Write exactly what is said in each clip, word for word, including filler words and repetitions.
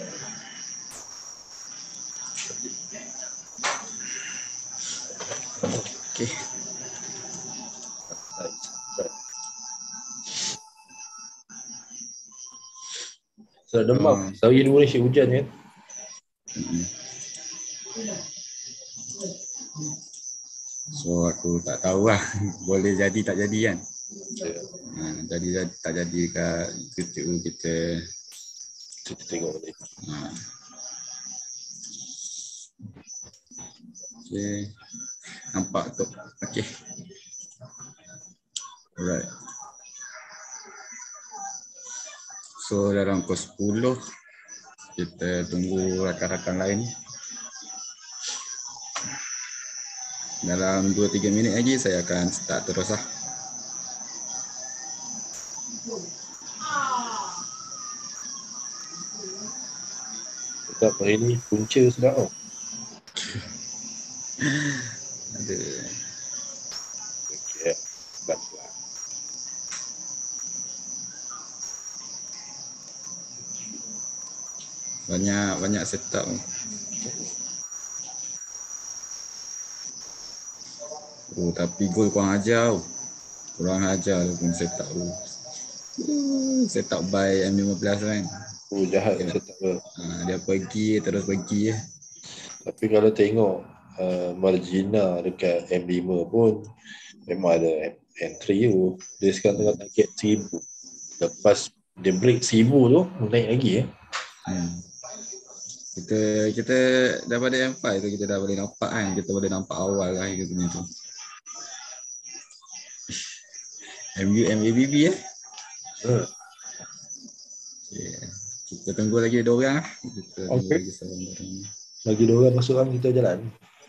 Okey. So, demam. Hmm. Saya dulu ni hujan kan. Hmm. So aku tak tahu lah. Boleh jadi tak jadi kan. Yeah. Ha, jadi tak jadi kat kita kita kita tengok ni. Ha. Okey. Nampak tu. Okey. Alright. So dalam pukul sepuluh kita tunggu rakan-rakan lain. Dalam dua tiga minit lagi saya akan start terus lah. Tetap hari ni punca sedap tau. Ada. Okey. Bantuan. Banyak banyak setup. Oh tapi gol kurang ajar. Kurang ajar pun setup tu. Uh, setup by M lima belas kan. Oh jahat dia, setup tu. Ha, dia pergi terus pergi eh. Tapi kalau tengok uh, Margina dekat M lima pun memang ada entry tu. Dia sekarang tengah target seribu. Lepas dia break seribu tu naik lagi eh. Hmm. Kita kita daripada M lima tu kita dah boleh nampak kan, kita boleh nampak awal lah gitu tu. M U M A B B eh. Hmm. Yeah. Kita tunggu lagi dua orang lah. Kita tunggu okay. lagi seorang orang. Lagi dua orang masuk orang kita jalan.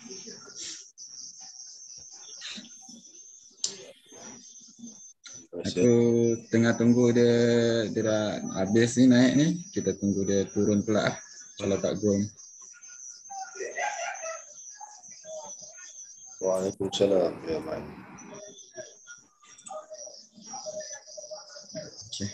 Aku tengah tunggu dia dia dah habis ni naik ni, kita tunggu dia turun pula lah. Kalau tak gong. Waalaikumsalam ya man. Okay.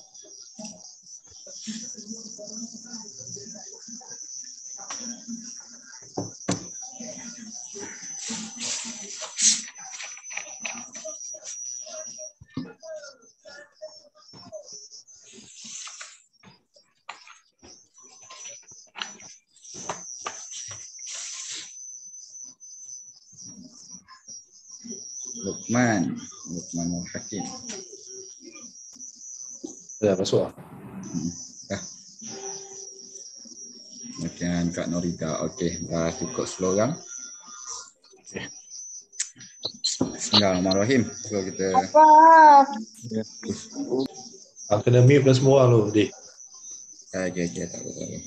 Lukman, Lukman Hakim. Dah masuk ah. Hmm, dah. Makan Kak Norita. Okey, dah cukup sepuluh orang. Okey. Bismillahirrahmanirrahim. So kita apa? Ya. Aku kena mute dah semua orang tu, Dik. Okey, okey, tak apa, tak apa.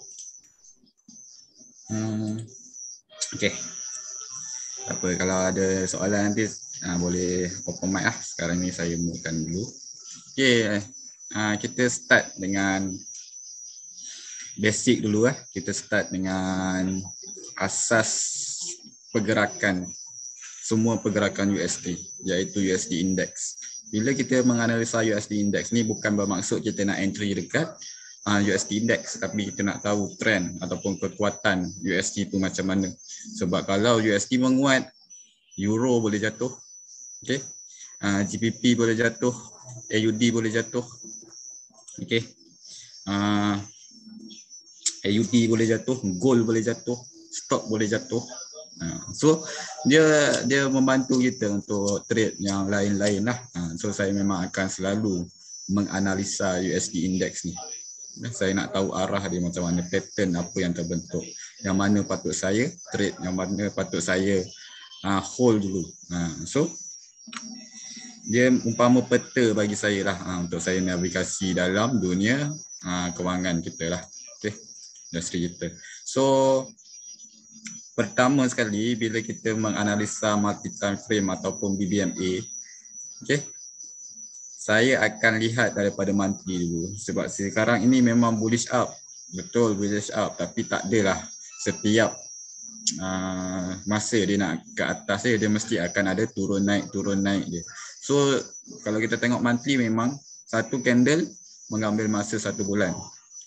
Hmm. Okey. Apa kalau ada soalan nanti ha, boleh open mic lah. Sekarang ni saya mulakan dulu. Okey, ha, kita start dengan basic dulu lah. Kita start dengan asas pergerakan semua pergerakan U S D, iaitu U S D index. Bila kita menganalisa U S D index ni bukan bermaksud kita nak entry dekat uh, U S D index, tapi kita nak tahu trend ataupun kekuatan U S D tu macam mana. Sebab kalau U S D menguat, Euro boleh jatuh, okey. Uh, G B P boleh jatuh, A U D boleh jatuh, okey. Uh, A U D boleh jatuh, gold boleh jatuh, stock boleh jatuh. Uh, so dia dia membantu kita untuk trade yang lain-lain lah. Uh, so saya memang akan selalu menganalisa U S D index ni. Saya nak tahu arah dia macam mana, pattern apa yang terbentuk, yang mana patut saya trade, yang mana patut saya uh, hold dulu. Uh, so dia umpama peta bagi saya lah uh, untuk saya navigasi dalam dunia uh, kewangan kita lah. Okay, industri kita. So pertama sekali bila kita menganalisa multi time frame ataupun B B M A, okey, saya akan lihat daripada monthly dulu. Sebab sekarang ini memang bullish up, betul bullish up, tapi tak adalah setiap uh, masa dia nak ke atas dia, dia mesti akan ada turun naik turun naik dia. So kalau kita tengok monthly memang satu candle mengambil masa satu bulan.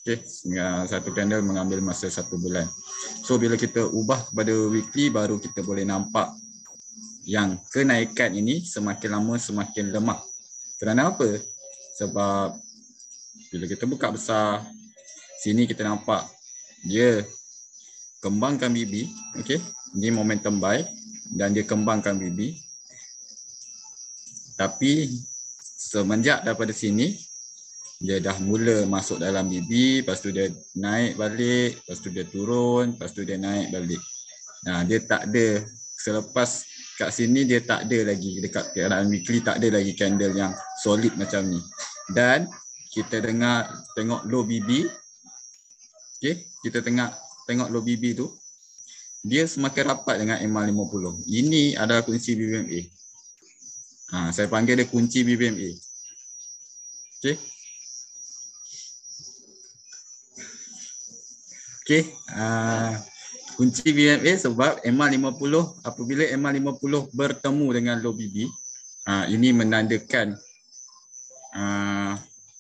Okay, satu candle mengambil masa satu bulan. So bila kita ubah kepada weekly, baru kita boleh nampak yang kenaikan ini semakin lama semakin lemah. Kerana apa? Sebab bila kita buka besar, sini kita nampak dia kembangkan B B, okey. Ini momentum buy dan dia kembangkan B B. Tapi semenjak daripada sini dia dah mula masuk dalam B B, lepas tu dia naik balik, lepas tu dia turun, lepas tu dia naik balik. Nah, dia tak ada, selepas kat sini dia tak ada lagi, dekat keadaan weekly tak ada lagi candle yang solid macam ni. Dan kita dengar tengok low B B. Okey, kita tengok tengok low B B tu. Dia semakin rapat dengan M A lima puluh. Ini adalah kunci B B M A. Ha, saya panggil dia kunci B B M A. Okey. Okey, uh, kunci B B M A sebab M A lima puluh, apabila M A lima puluh bertemu dengan low B B, uh, ini menandakan uh,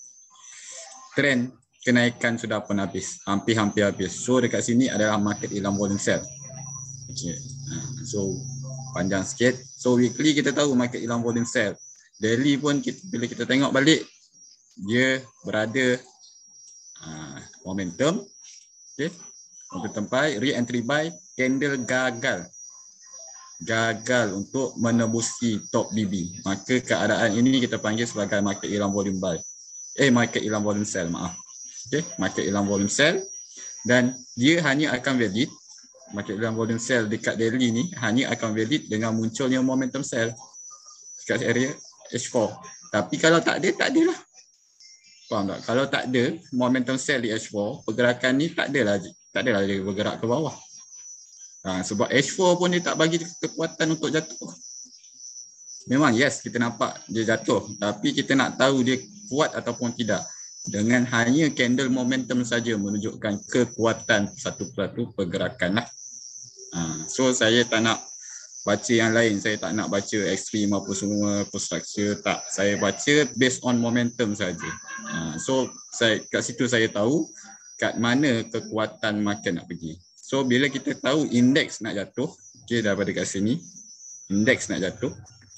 trend kenaikan sudah pun habis, hampir-hampir habis. So dekat sini adalah market hilang volume sell. Okay. Uh, so panjang sikit. So weekly kita tahu market hilang volume sell. Daily pun kita, bila kita tengok balik, dia berada uh, momentum. Okay. Untuk tempat re-entry buy, candle gagal. Gagal untuk menembusi top B B. Maka keadaan ini kita panggil sebagai market hilang volume buy. Eh, market hilang volume sell, maaf. Okay, market hilang volume sell. Dan dia hanya akan valid, market hilang volume sell dekat daily ni hanya akan valid dengan munculnya momentum sell dekat area H four. Tapi kalau tak ada, tak ada lah. Faham tak? Kalau tak ada momentum sell di H four, pergerakan ni tak adalah tak adalah dia bergerak ke bawah. Ha, sebab H four pun dia tak bagi kekuatan untuk jatuh. Memang yes, kita nampak dia jatuh, tapi kita nak tahu dia kuat ataupun tidak dengan hanya candle momentum saja menunjukkan kekuatan satu persatu pergerakan lah. Ha, so saya tak nak baca yang lain, saya tak nak baca ekstrim apa semua, apa structure, tak. Saya baca based on momentum saja. Ha, so saya kat situ saya tahu kat mana kekuatan market nak pergi. So bila kita tahu indeks nak jatuh, okay, daripada kat sini indeks nak jatuh,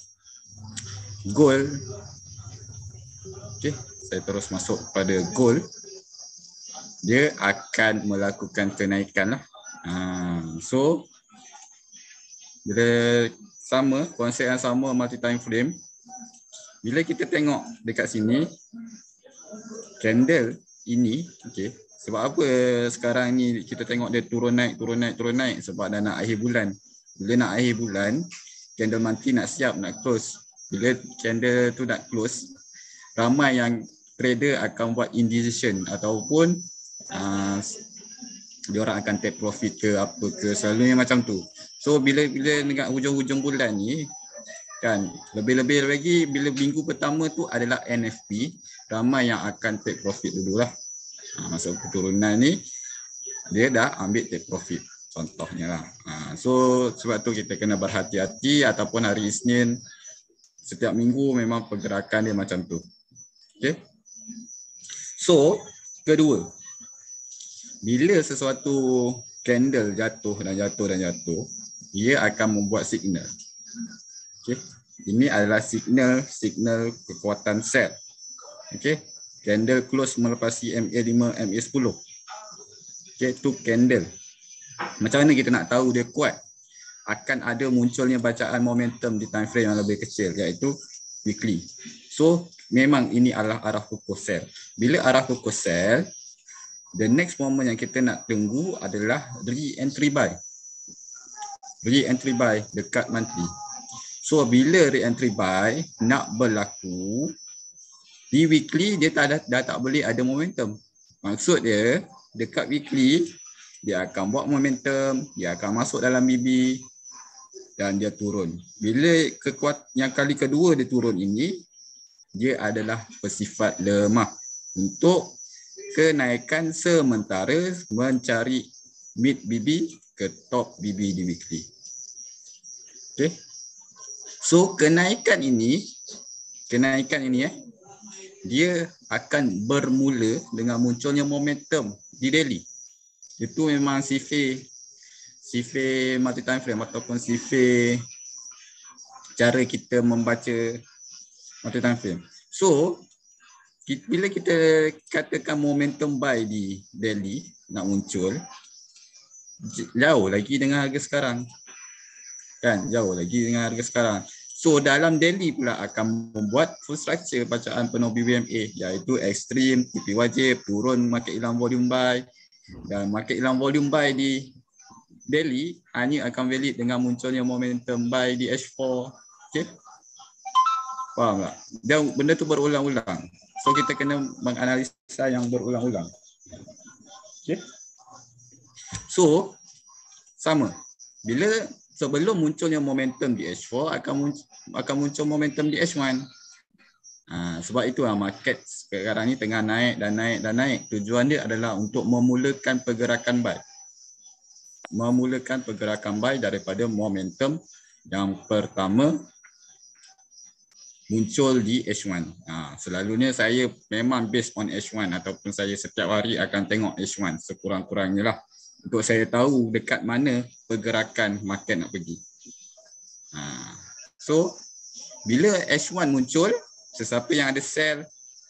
gold, okay, saya terus masuk pada gold, dia akan melakukan kenaikan lah. Ha, so bila sama, konsep yang sama multi time frame, bila kita tengok dekat sini candle ini, okay, sebab apa sekarang ni kita tengok dia turun naik, turun naik, turun naik, sebab dah nak akhir bulan. Bila nak akhir bulan, candle monthly nak siap, nak close. Bila candle tu nak close, ramai yang trader akan buat indecision ataupun uh, diorang akan take profit ke apa ke, selalunya macam tu. So bila bila dekat hujung-hujung bulan ni kan, lebih-lebih lagi bila minggu pertama tu adalah N F P, ramai yang akan take profit dululah. Ha, masa keturunan ni dia dah ambil take profit contohnya lah. Ha, so sebab tu kita kena berhati-hati, ataupun hari Isnin setiap minggu memang pergerakan dia macam tu. Okay. So kedua, bila sesuatu candle jatuh dan jatuh dan jatuh, ia akan membuat signal. Okay. Ini adalah signal signal kekuatan sell. Okay. Candle close melepasi M A lima, M A sepuluh. Okay, tu candle. Macam mana kita nak tahu dia kuat? Akan ada munculnya bacaan momentum di time frame yang lebih kecil, iaitu weekly. So, memang ini adalah arah pokok sell. Bila arah pokok sell, the next moment yang kita nak tunggu adalah re-entry buy. Re-entry buy dekat monthly. So, bila re-entry buy nak berlaku, di weekly dia tak ada, dah tak boleh ada momentum. Maksud dia dekat weekly dia akan buat momentum, dia akan masuk dalam B B dan dia turun. Bila kekuat yang kali kedua dia turun ini, dia adalah bersifat lemah untuk kenaikan sementara mencari mid B B ke top B B di weekly. Okay. So kenaikan ini, kenaikan ini eh dia akan bermula dengan munculnya momentum di daily. Itu memang sifat sifat multi time frame ataupun sifat cara kita membaca multi time frame. So, bila kita katakan momentum buy di daily nak muncul, jauh lagi dengan harga sekarang. Kan, jauh lagi dengan harga sekarang. So dalam daily pula akan membuat full structure bacaan penuh B B M A, iaitu ekstrim, T P wajib, turun market hilang volume buy, dan market hilang volume buy di daily hanya akan valid dengan munculnya momentum buy di H four. Okay? Faham tak? Dan benda tu berulang-ulang. So kita kena menganalisa yang berulang-ulang. Okay? So sama. Bila sebelum munculnya momentum di H four akan muncul, akan muncul momentum di H one. Ha, sebab itu lah market sekarang ni tengah naik dan naik dan naik. Tujuan dia adalah untuk memulakan pergerakan buy. Memulakan pergerakan buy daripada momentum yang pertama muncul di H one. Ha, selalunya saya memang based on H one ataupun saya setiap hari akan tengok H one sekurang-kurangnya lah. Untuk saya tahu dekat mana pergerakan market nak pergi. Ha. So, bila H one muncul, sesiapa yang ada sell,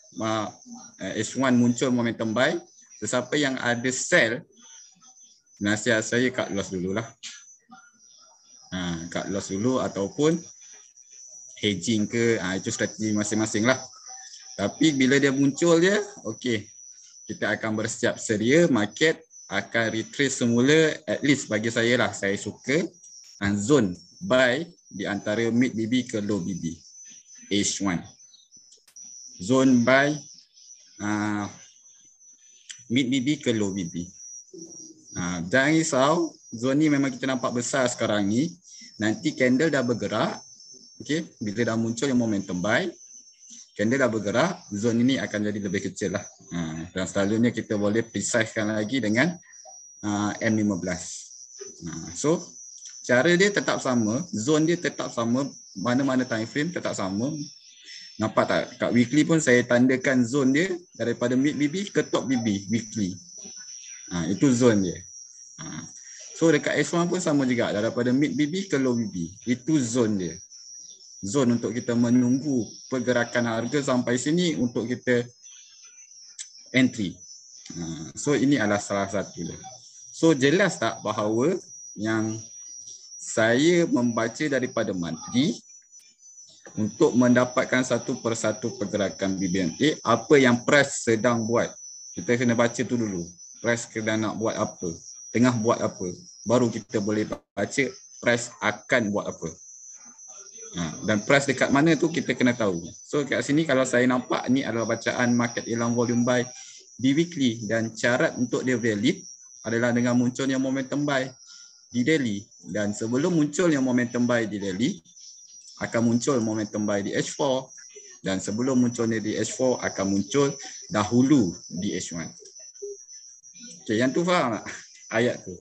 H one muncul momentum buy, sesiapa yang ada sell, nasihat saya cut loss dululah. Ha, cut loss dulu ataupun hedging ke, ha, itu strategi masing-masing lah. Tapi bila dia muncul je, okey, kita akan bersiap sedia, market akan retrace semula. At least bagi saya lah, saya suka uh, zone buy di antara mid B B ke low B B H one. Zone buy uh, mid B B ke low B B. uh, Jangan risau, zone ni memang kita nampak besar sekarang ni. Nanti candle dah bergerak, okay, bila dah muncul yang momentum buy, candle dah bergerak, zone ini akan jadi lebih kecil lah. Ha, dan selalunya kita boleh precisekan lagi dengan uh, M fifteen. Ha, so, cara dia tetap sama, zone dia tetap sama, mana-mana time frame tetap sama. Nampak tak? Kat weekly pun saya tandakan zone dia daripada mid B B ke top B B weekly. Ha, itu zone dia. Ha. So, dekat H one pun sama juga, daripada mid B B ke low B B. Itu zone dia. Zone untuk kita menunggu pergerakan harga sampai sini untuk kita entry. So ini adalah salah satu. So jelas tak bahawa yang saya membaca daripada monthly untuk mendapatkan satu persatu pergerakan B B M A, apa yang price sedang buat. Kita kena baca tu dulu. Price sedang nak buat apa, tengah buat apa. Baru kita boleh baca price akan buat apa. Ha, dan price dekat mana tu kita kena tahu. So kat sini kalau saya nampak ni adalah bacaan market hilang volume buy di weekly, dan syarat untuk dia valid adalah dengan munculnya momentum buy di daily, dan sebelum munculnya momentum buy di daily akan muncul momentum buy di H four, dan sebelum munculnya di H four akan muncul dahulu di H one. Okay, yang tu faham tak ayat tu?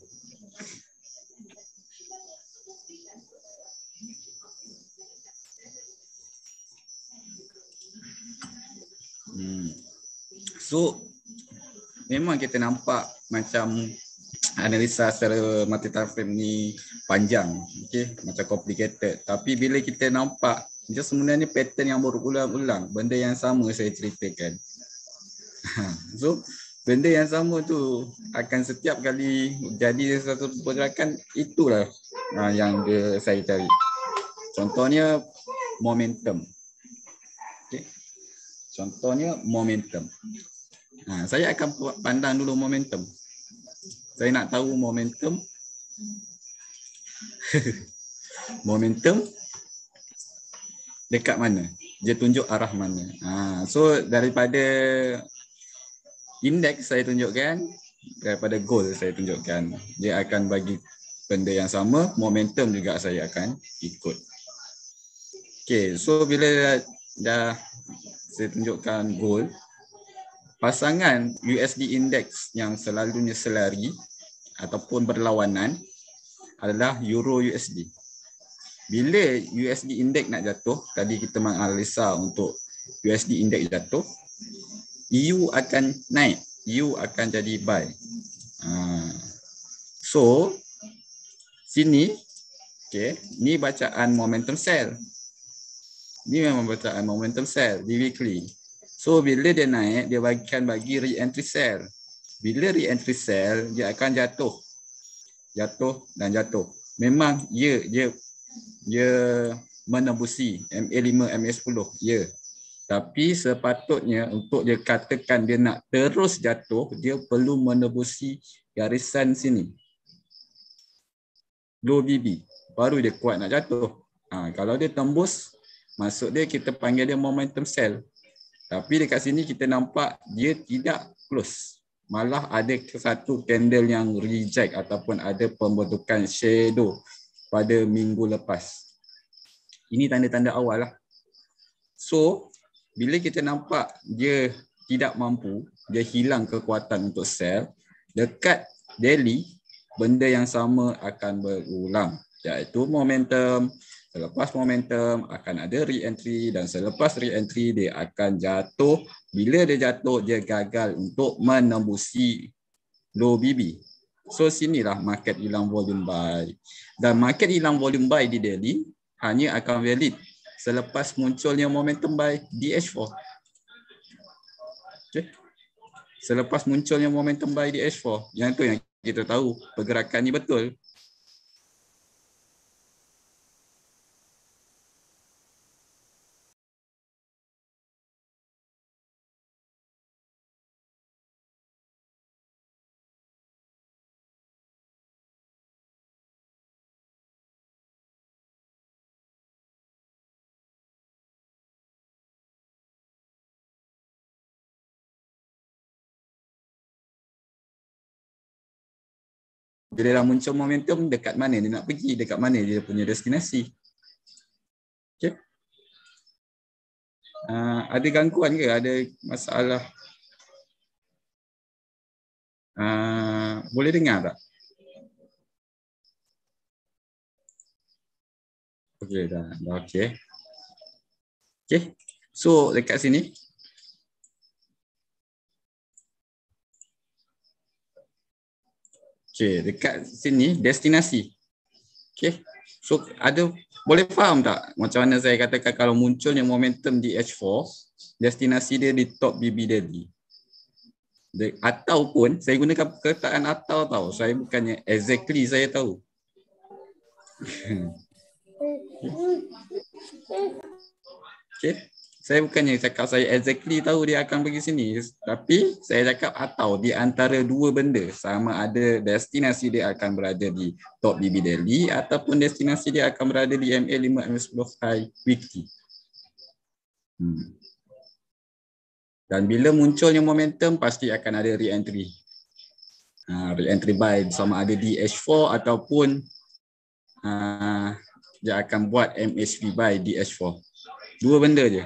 Hmm. So memang kita nampak macam analisa secara multi time frame ni panjang, okay? Macam complicated. Tapi bila kita nampak dia sebenarnya pattern yang berulang-ulang, benda yang sama saya ceritakan. So benda yang sama tu akan setiap kali jadi satu pergerakan, itulah yang dia, saya cari. Contohnya momentum. Okay. Contohnya momentum. Ha, saya akan pandang dulu momentum. Saya nak tahu momentum. Momentum dekat mana? Dia tunjuk arah mana? Ha, so daripada indeks saya tunjukkan, daripada goal saya tunjukkan. Dia akan bagi benda yang sama, momentum juga saya akan ikut. Okay, so bila dah, dah saya tunjukkan goal, pasangan U S D index yang selalunya selari ataupun berlawanan adalah Euro U S D. Bila U S D index nak jatuh, tadi kita menganalisa untuk U S D index jatuh, E U akan naik, E U akan jadi buy. Uh, so sini, okay, ni bacaan momentum sell. Ni memang bacaan momentum sell di weekly. So bila dia naik, dia akan bagi re-entry sell. Bila re-entry sell, dia akan jatuh. Jatuh dan jatuh. Memang ya, dia dia menembusi M A lima, M A sepuluh. Ya. Tapi sepatutnya untuk dia katakan dia nak terus jatuh, dia perlu menembusi garisan sini. Low B B. Baru dia kuat nak jatuh. Ha, kalau dia tembus, maksud dia kita panggil dia momentum sell. Tapi dekat sini kita nampak dia tidak close. Malah ada satu candle yang reject ataupun ada pembentukan shadow pada minggu lepas. Ini tanda-tanda awal lah. So, bila kita nampak dia tidak mampu, dia hilang kekuatan untuk sell, dekat daily, benda yang sama akan berulang. Iaitu momentum, selepas momentum akan ada re-entry dan selepas re-entry dia akan jatuh. Bila dia jatuh, dia gagal untuk menembusi low B B. So sinilah market hilang volume buy. Dan market hilang volume buy di daily hanya akan valid selepas munculnya momentum buy di H four. Okay. Selepas munculnya momentum buy di H four, yang tu yang kita tahu pergerakan ni betul. Bila dah muncul momentum, dekat mana dia nak pergi, dekat mana dia punya destinasi. Okay. Uh, ada gangguan ke? Ada masalah? Uh, boleh dengar tak? Okey, dah, dah okey. Okey. So dekat sini Okey, dekat sini destinasi. Okey. So ada boleh faham tak macam mana saya katakan kalau munculnya momentum di H four, destinasi dia di top B B daily. Ataupun saya gunakan perkataan atau tahu. Saya bukannya exactly saya tahu. Okey. Saya bukannya cakap saya exactly tahu dia akan pergi sini, tapi saya cakap atau di antara dua benda, sama ada destinasi dia akan berada di top B B daily ataupun destinasi dia akan berada di M A lima, M A sepuluh high weekly. Hmm. Dan bila munculnya momentum pasti akan ada re-entry. Uh, re-entry buy sama ada di H four ataupun uh, dia akan buat M H V buy di H four. Dua benda je.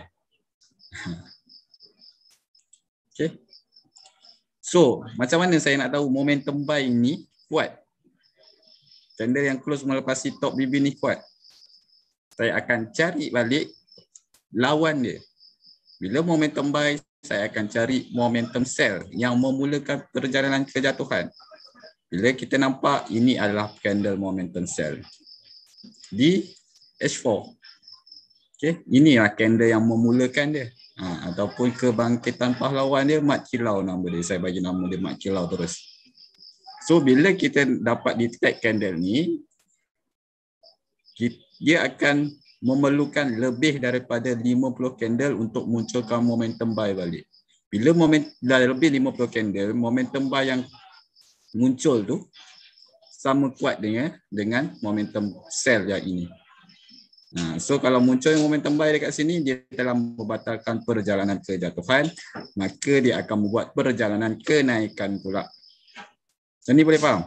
Okay. So, macam mana saya nak tahu momentum buy ni kuat? Candle yang close melepasi top B B ni kuat. Saya akan cari balik lawan dia. Bila momentum buy, saya akan cari momentum sell yang memulakan perjalanan kejatuhan. Bila kita nampak ini adalah candle momentum sell di H four. Okay. Inilah candle yang memulakan dia. Ha, ataupun kebangkitan pahlawan dia, Mat Kilau nama dia. Saya bagi nama dia Mat Kilau terus. So bila kita dapat detect candle ni, dia akan memerlukan lebih daripada lima puluh candle untuk munculkan momentum buy balik. Bila momentum dah lebih lima puluh candle, momentum buy yang muncul tu sama kuat dengan dengan momentum sell yang ini. Nah, so kalau muncul momentum buy dekat sini, dia telah membatalkan perjalanan kejatuhan, maka dia akan membuat perjalanan kenaikan pula. So ni boleh faham?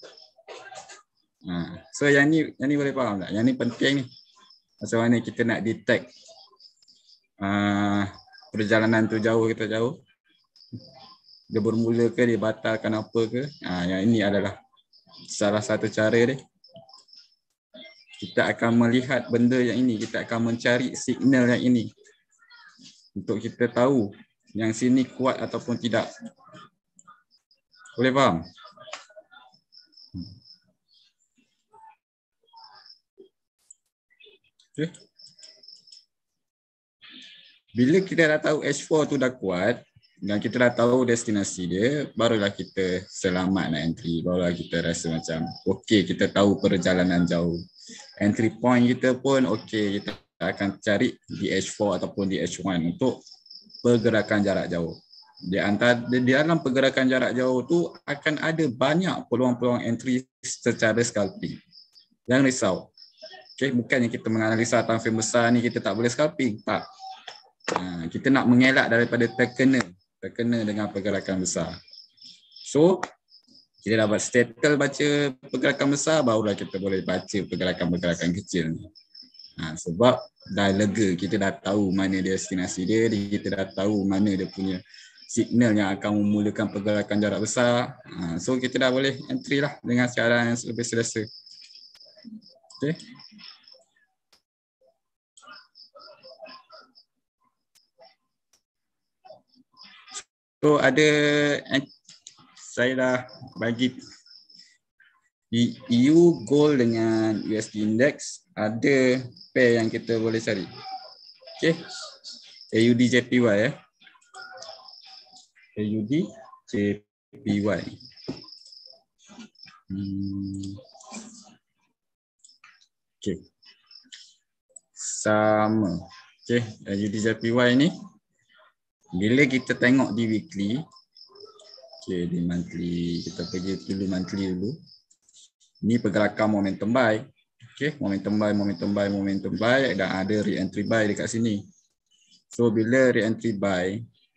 Nah, so yang ni yang ni boleh faham tak? Yang ni penting ni. Macam mana kita nak detect uh, perjalanan tu jauh kita jauh. Dia bermula ke, dia batalkan apa ke. Uh, yang ini adalah salah satu cara dia. Kita akan melihat benda yang ini, kita akan mencari signal yang ini. untuk kita tahu yang sini kuat ataupun tidak. Boleh faham? Okay. Bila kita dah tahu H empat tu dah kuat dan kita dah tahu destinasi dia, barulah kita selamat nak entry. Barulah kita rasa macam okey, kita tahu perjalanan jauh. Entry point kita pun okey, kita akan cari di H empat ataupun di H satu untuk pergerakan jarak jauh. Di antara di dalam pergerakan jarak jauh tu akan ada banyak peluang-peluang entry secara scalping. Jangan risau. Okay, bukannya kita menganalisa time frame besar ni kita tak boleh scalping, tak. Ha, kita nak mengelak daripada terkena terkena dengan pergerakan besar. So, kita dapat settle baca pergerakan besar, barulah kita boleh baca pergerakan-pergerakan kecil ni. Ha, sebab dah lega, kita dah tahu mana destinasi dia, kita dah tahu mana dia punya signal yang akan memulakan pergerakan jarak besar. Ha, so, kita dah boleh entry lah dengan cara yang lebih selesa. Okay. So ada, saya dah bagi E U Gold dengan U S D Index, ada pair yang kita boleh cari. Okay, A U D J P Y ya. A U D J P Y. Hmm. Okay. Sama. Okay, A U D J P Y ni, bila kita tengok di weekly, okay, di monthly, kita pergi dulu monthly dulu. Ni pergerakan momentum buy. Okay, momentum buy, momentum buy, momentum buy, dan ada re-entry buy dekat sini. So, bila re-entry buy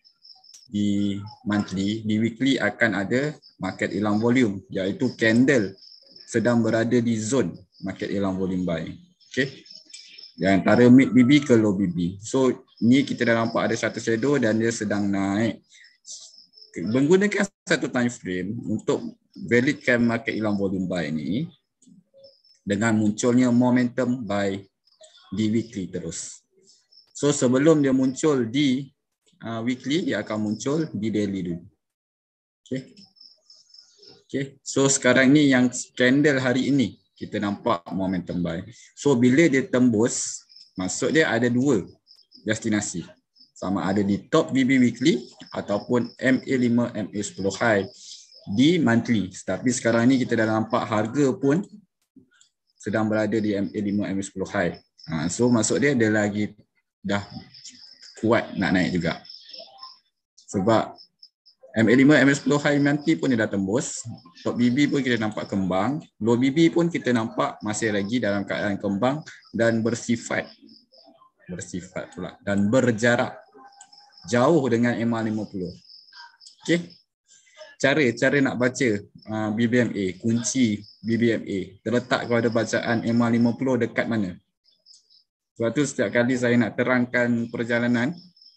di monthly, di weekly akan ada market hilang volume, iaitu candle sedang berada di zone market hilang volume buy. Okay. Di antara mid B B ke low B B. So, ni kita dah nampak ada satu shadow dan dia sedang naik. Menggunakan satu time frame untuk validkan market hilang volume buy ni dengan munculnya momentum buy di weekly terus. So, sebelum dia muncul di uh, weekly, dia akan muncul di daily dulu. Okay. Okay. So, sekarang ni yang candle hari ini, kita nampak momentum buy. So, bila dia tembus, maksud dia ada dua destinasi. Sama ada di top B B weekly ataupun M A lima, M A sepuluh high di monthly. Tapi sekarang ni kita dah nampak harga pun sedang berada di M A lima, M A sepuluh high. Ha, so, maksud dia dia lagi dah kuat nak naik juga. Sebab M A lima, M A sepuluh high nanti pun dia dah tembus. Top B B pun kita nampak kembang. Low B B pun kita nampak masih lagi dalam keadaan kembang dan bersifat bersifat pula dan berjarak jauh dengan M A lima puluh. Okey. Cara cara nak baca uh, B B M A, kunci B B M A terletak pada bacaan M A lima puluh dekat mana. Sebab tu setiap kali saya nak terangkan perjalanan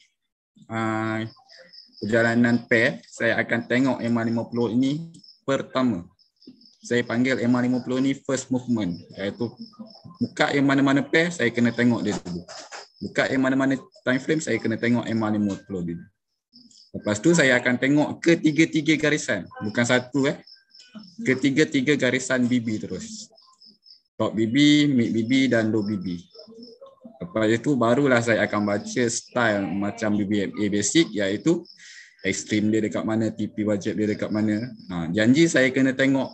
uh, perjalanan pair, saya akan tengok M A lima puluh ini pertama. Saya panggil M A lima puluh ni first movement, iaitu buka yang mana-mana pair saya kena tengok dia dulu. Buka yang mana-mana time frame saya kena tengok M A lima puluh dulu. Lepas tu saya akan tengok ketiga-tiga garisan, bukan satu eh. Ketiga-tiga garisan B B terus. Top B B, mid B B dan low B B. Lepas itu barulah saya akan baca style macam B B M A basic, iaitu ekstrim dia dekat mana, T P wajib dia dekat mana. Ha, janji saya kena tengok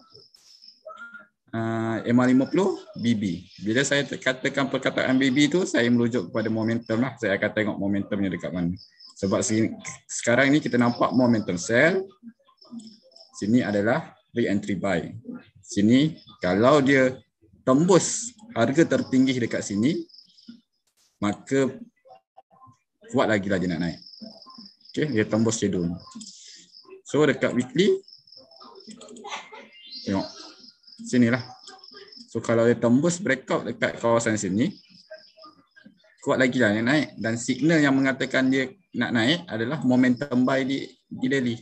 uh, M A lima puluh B B. Bila saya katakan perkataan B B tu, saya merujuk kepada momentum lah. Saya akan tengok momentumnya dekat mana. Sebab sini, sekarang ni kita nampak momentum sell. Sini adalah re-entry buy. Sini kalau dia tembus harga tertinggi dekat sini, maka kuat lagi lah dia nak naik. Okay, dia tembus shadow. So dekat weekly, tengok sinilah. So kalau dia tembus breakout dekat kawasan sini, kuat lagi lah dia naik. Dan signal yang mengatakan dia nak naik adalah momentum buy di, di daily.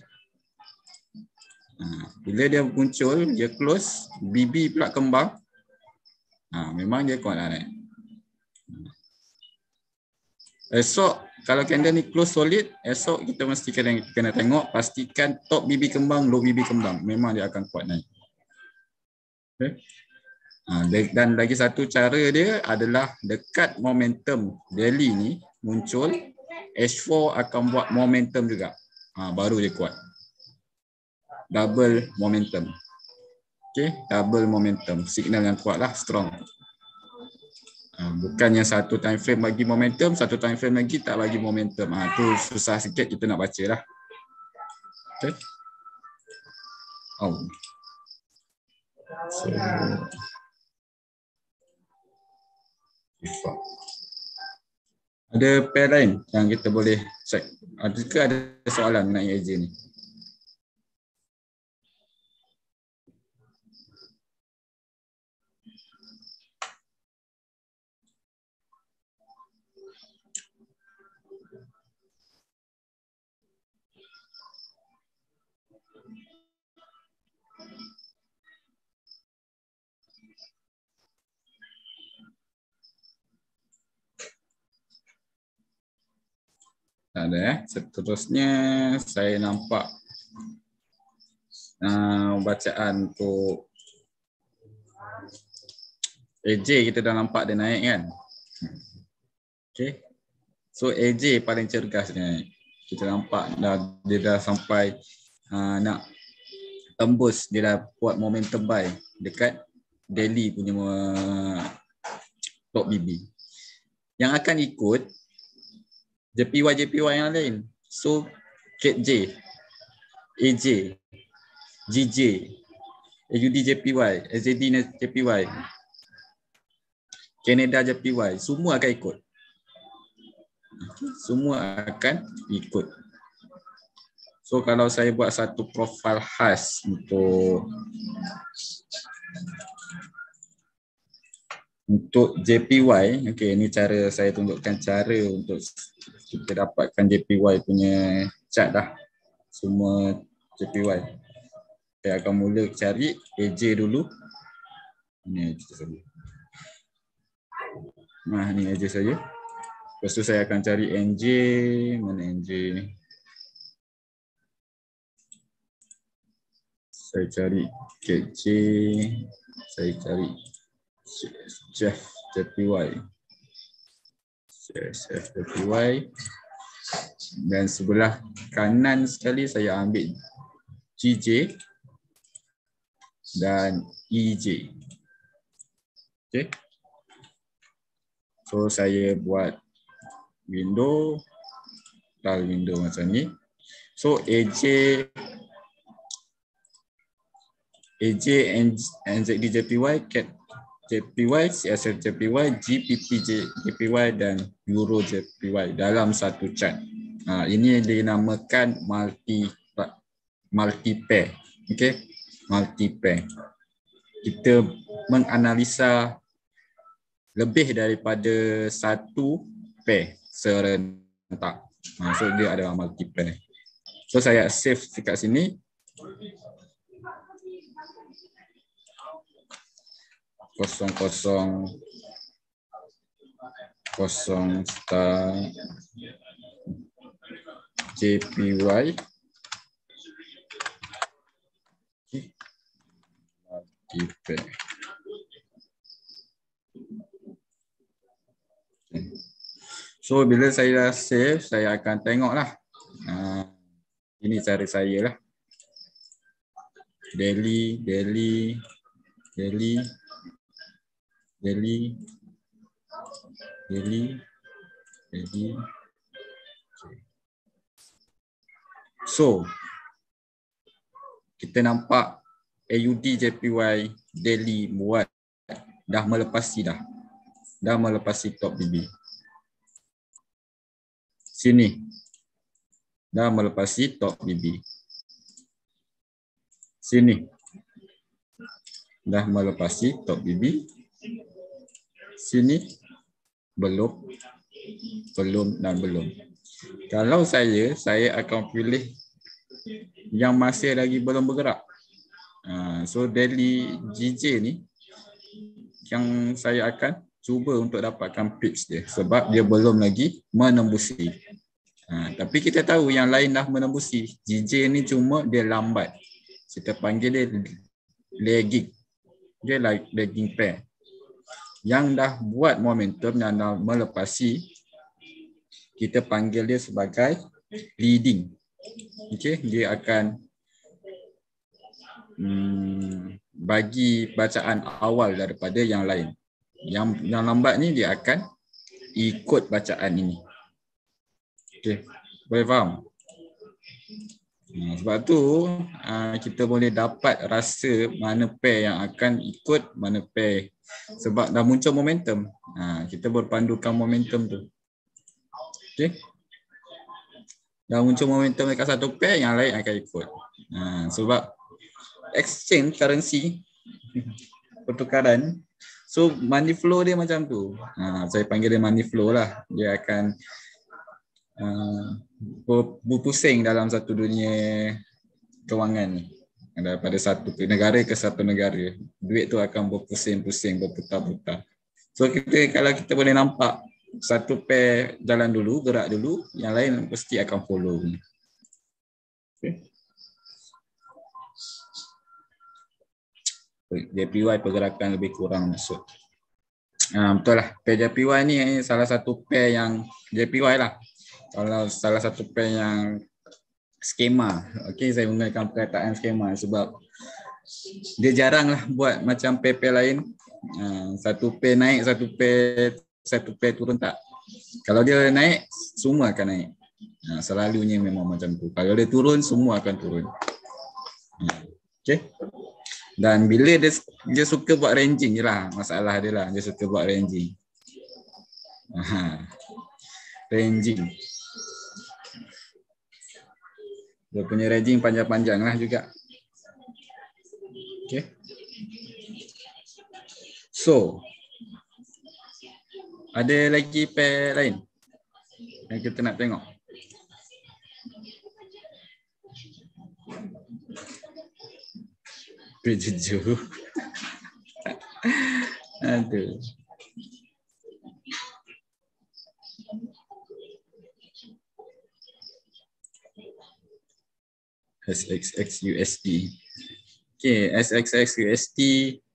Ha, bila dia muncul, dia close, B B pula kembang, ha, memang dia kuat lah naik. Esok kalau candle ni close solid, esok kita mesti kena, kena tengok, pastikan top B B kembang, low B B kembang. Memang dia akan kuat naik. Okay. Ha, dan lagi satu cara dia adalah dekat momentum daily ni muncul, H four akan buat momentum juga. Ha, baru dia kuat. Double momentum. Okay, double momentum. Signal yang kuat lah, strong. Ha, bukan yang satu time frame bagi momentum, satu time frame lagi tak bagi momentum. Ha, tu susah sikit kita nak baca lah. Okay. Oh. So, ada pair lain yang kita boleh check. Adakah ada soalan mengenai A J ni? Tak ada eh. Seterusnya saya nampak uh, bacaan untuk A J kita dah nampak dia naik kan. Okay. So A J paling cergas dia naik. Kita nampak dah, dia dah sampai uh, nak tembus, dia dah buat momentum buy dekat daily punya uh, top B B. Yang akan ikut J P Y J P Y yang lain. So K J, A J, G J, A U D J P Y, S J D J P Y, Canada J P Y, semua akan ikut. Semua akan ikut. So kalau saya buat satu profil khas untuk untuk J P Y, okey, ini cara saya tunjukkan cara untuk kita dapatkan J P Y punya chart dah. Semua J P Y. Saya akan mula cari A J dulu. Ini A J saja. Nah, ini A J saja. Lepas tu saya akan cari N J. Mana N J? Saya cari K J. Saya cari Jeff J P Y. Jeff J P Y. Dan sebelah kanan sekali saya ambil G J dan E J. Okay. So saya buat window, tile window macam ni. So A J, A J N Z D J P Y, Cat J P Y, C S F J P Y, G P P J P Y dan Euro J P Y dalam satu chart. Ha, ini dinamakan multi multi pair. Okay, multi pair. Kita menganalisa lebih daripada satu pair serentak. Maksud dia adalah multi pair. So saya save dekat sini. Kosong kosong kosong star J P Y multi pair. So bila saya dah save, saya akan tengoklah. Uh, ini cara saya lah. Daily, daily, daily, daily, daily, daily. So kita nampak A U D J P Y daily buat dah melepasi dah. Dah melepasi top B B. Sini. Dah melepasi top B B. Sini. Dah melepasi top B B. Sini. Belum. Belum dan belum. Kalau saya, saya akan pilih yang masih lagi belum bergerak. So daily G J ni yang saya akan cuba untuk dapatkan pips dia sebab dia belum lagi menembusi. Ha, tapi kita tahu yang lain dah menembusi. G J ni cuma dia lambat. Kita panggil dia lagging. Dia like lagging pair. Yang dah buat momentum yang dah melepasi, kita panggil dia sebagai leading. Okey, dia akan hmm, bagi bacaan awal daripada yang lain. Yang yang lambat ni dia akan ikut bacaan ini. Okey, boleh faham? Sebab tu kita boleh dapat rasa mana pair yang akan ikut, mana pair. Sebab dah muncul momentum. Kita berpandukan momentum tu. Okey. Dah muncul momentum dekat satu pair, yang lain akan ikut. Sebab exchange currency, pertukaran. So money flow dia macam tu. Saya panggil dia money flow lah. Dia akan Uh, berpusing dalam satu dunia kewangan ni, daripada satu negara ke satu negara. Duit tu akan berpusing-pusing, berputar-putar. So kita, kalau kita boleh nampak satu pair jalan dulu, gerak dulu, yang lain mesti akan follow. Okay. J P Y pergerakan lebih kurang masuk. Uh, betul lah, pair J P Y ni salah satu pair yang J P Y lah. Kalau salah satu pair yang skema, okey, saya menggunakan perkataan skema sebab dia jarang lah buat macam pair-pair lain. Satu pair naik, satu pair satu pair turun, tak. Kalau dia naik, semua akan naik. Selalunya memang macam tu. Kalau dia turun, semua akan turun. Okey. Dan bila dia, dia suka buat ranging je lah, masalah dia lah, dia suka buat ranging. Ranging. Dia punya ranging panjang-panjang lah juga. Okay. So, ada lagi pair lain yang kita nak tengok? Pair jujur. Aduh. S X X U S D. Okay, S X X U S D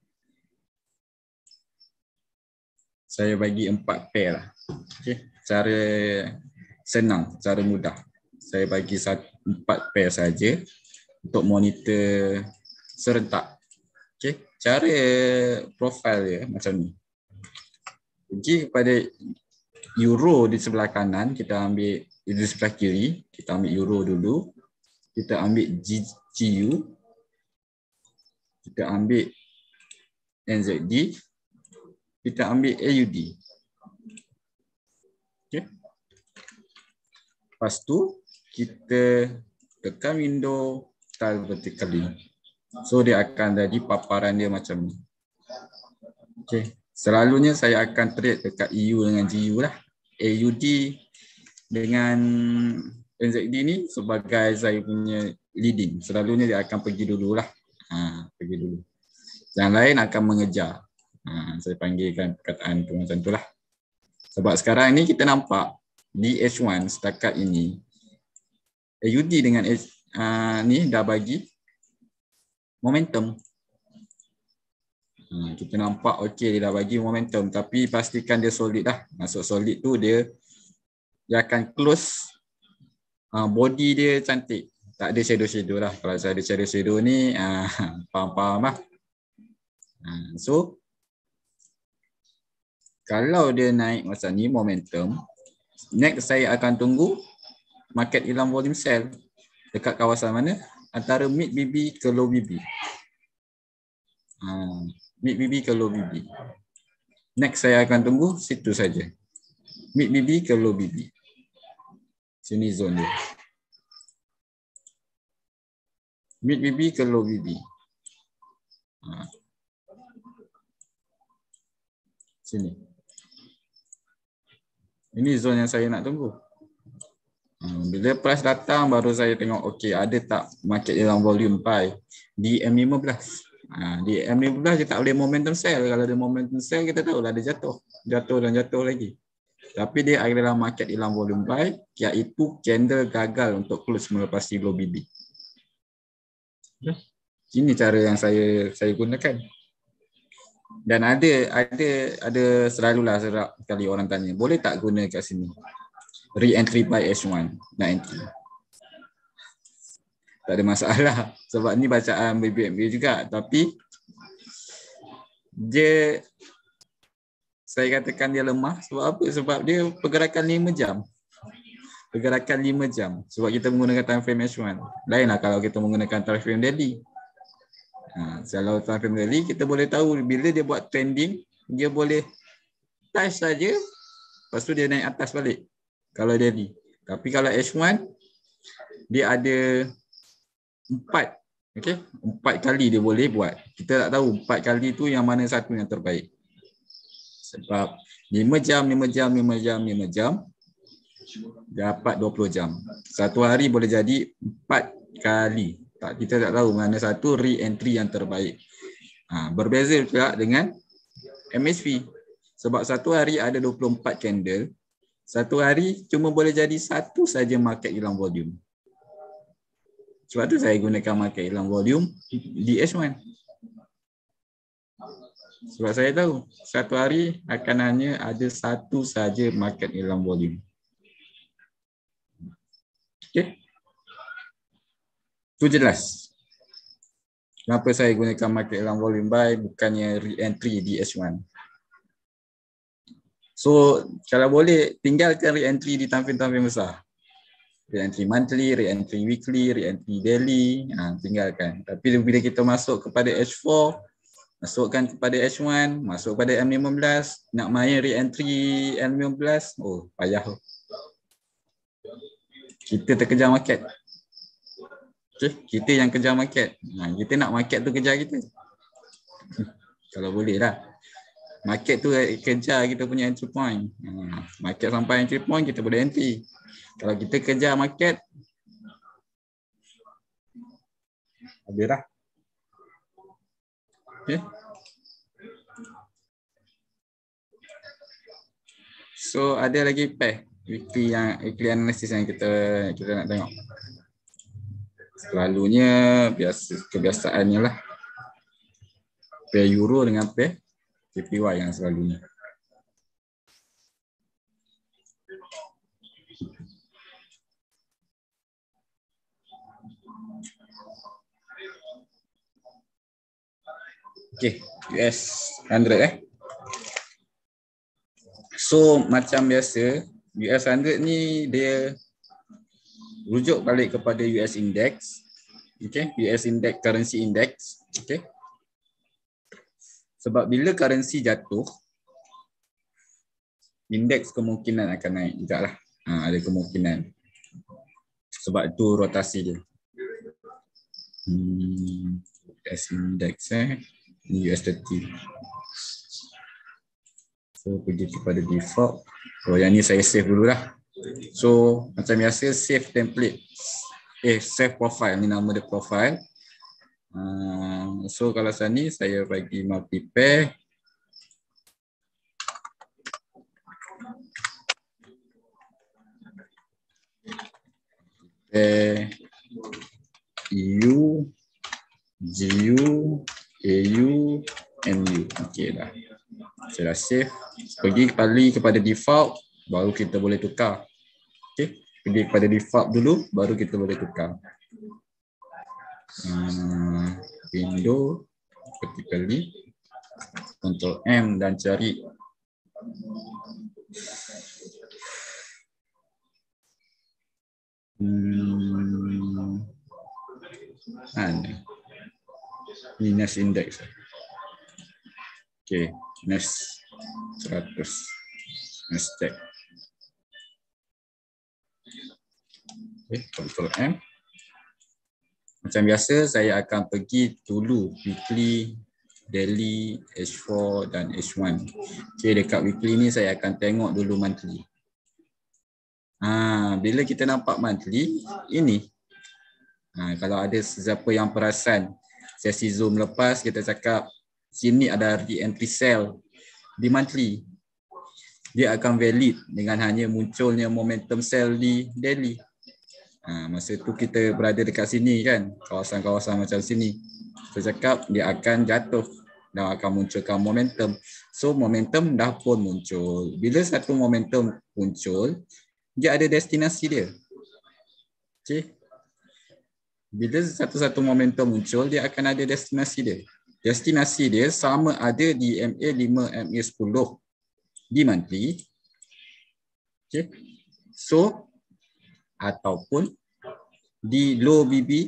saya bagi empat pair lah. Okay, cara senang, cara mudah. Saya bagi satu, empat pair saja untuk monitor serentak. Okay, cara profil dia macam ni. Pergi kepada euro di sebelah kanan, kita ambil di sebelah kiri, kita ambil euro dulu. Kita ambil G U, kita ambil N Z D, kita ambil A U D. Okay. Lepas tu kita tekan window tile vertically. So dia akan jadi paparan dia macam ni. Okay. Selalunya saya akan trade dekat E U dengan G U lah. A U D dengan N Z D ni sebagai saya punya leading. Selalunya dia akan pergi dululah. Ha, pergi dulu. Yang lain akan mengejar. Ha, saya panggilkan perkataan tu macam itulah. Sebab sekarang ni kita nampak di H satu setakat ini A U D dengan H, uh, ni dah bagi momentum. Ha, kita nampak okey, dia dah bagi momentum, tapi pastikan dia solid lah. Masuk solid tu dia dia akan close. Uh, body dia cantik, tak ada shadow-shadow lah. Kalau saya ada shadow-shadow ni, uh, faham-faham lah. Uh, so, kalau dia naik macam ni, momentum, next saya akan tunggu market hilang volume sell dekat kawasan mana? Antara mid B B ke low B B. Uh, mid B B ke low B B. Next saya akan tunggu situ saja. Mid B B ke low B B. Sini zone dia. Mid B B ke low B B. Ha. Sini. Ini zone yang saya nak tunggu. Ha. Bila price datang baru saya tengok okey ada tak market dalam volume buy di M lima belas. Ha, di M lima belas dia tak boleh momentum sell. Kalau dia momentum sell kita tahu lah dia jatuh. Jatuh dan jatuh lagi. Tapi dia adalah market hilang volume buy, iaitu candle gagal untuk close melepasi low B B. Ini cara yang saya saya gunakan. Dan ada ada ada selalulah serap kali orang tanya, boleh tak guna kat sini? Re-entry by H one, nak entry. Tak ada masalah sebab ni bacaan B B M B juga, tapi dia saya katakan dia lemah sebab apa? Sebab dia pergerakan lima jam. Pergerakan lima jam sebab kita menggunakan time frame H one. Lainlah kalau kita menggunakan time frame daily. Ha, kalau time frame daily kita boleh tahu bila dia buat trending, dia boleh touch saja, lepas tu dia naik atas balik kalau daily. Tapi kalau H one dia ada empat, okey, empat kali dia boleh buat. Kita tak tahu empat kali tu yang mana satu yang terbaik. Sebab lima jam, lima jam, lima jam, lima jam dapat dua puluh jam. Satu hari boleh jadi empat kali. Tak, kita tak tahu mana satu re-entry yang terbaik. Ha, berbeza juga dengan M A C D. Sebab satu hari ada dua puluh empat candle. Satu hari cuma boleh jadi satu saja market hilang volume. Sebab tu saya gunakan market hilang volume di H one. Sebab saya tahu satu hari akan hanya ada satu saja market hilang volume. Okey. Itu jelas. Kenapa saya gunakan market hilang volume buy bukannya re-entry di H one. So, kalau boleh tinggalkan re-entry di time frame besar. Re-entry monthly, re-entry weekly, re-entry daily, ha, tinggalkan. Tapi bila kita masuk kepada H four, masukkan kepada H one, masuk kepada M lima belas, nak main re-entry M lima belas, oh payah. Kita terkejar market. Okay, kita yang kejar market. Ha, kita nak market tu kejar kita. Kalau boleh lah. Market tu kejar kita punya entry point. Ha, market sampai entry point kita boleh entry. Kalau kita kejar market, habislah. Okay. So ada lagi pair weekly yang weekly analysis yang kita kita nak tengok. Selalunya biasa kebiasaannya lah pair euro dengan pair J P Y yang selalunya. Okay, U S one hundred eh. So macam biasa U S one hundred ni dia rujuk balik kepada U S index. Okay, U S index, currency index. Okay. Sebab bila currency jatuh, indeks kemungkinan akan naik juga lah. Ha, ada kemungkinan. Sebab itu rotasi dia. Hmm, U S index eh. U S thirty. So pergi kepada default. Oh yang ni saya save dulu lah. So macam biasa save template. Eh save profile, ni nama dia profile. Uh, so kalau saya ni saya bagi multi pair. Pair E U, G U, A U, M U. Okey dah. Saya dah save. Pergi kembali kepada default, baru kita boleh tukar. Okey, pergi kepada default dulu, baru kita boleh tukar. Uh, window, vertically, Ctrl M dan cari hmm, mana? Ini next index. Okay, next seratus. Next check. Okay, Ctrl M. Macam biasa, saya akan pergi dulu weekly, daily, H four dan H one. Okay, dekat weekly ni saya akan tengok dulu monthly. Ha, bila kita nampak monthly, ini. Ha, kalau ada sesiapa yang perasan, sesi Zoom lepas kita cakap sini ada re-entry sell di monthly. Dia akan valid dengan hanya munculnya momentum sell di daily. Ha, masa tu kita berada dekat sini kan, kawasan-kawasan macam sini. Saya cakap dia akan jatuh dan akan munculkan momentum. So momentum dah pun muncul. Bila satu momentum muncul, dia ada destinasi dia. Okay. Bila satu-satu momentum muncul, dia akan ada destinasi dia. Destinasi dia sama ada di M A lima, M A sepuluh di monthly. Okay. So ataupun di low B B,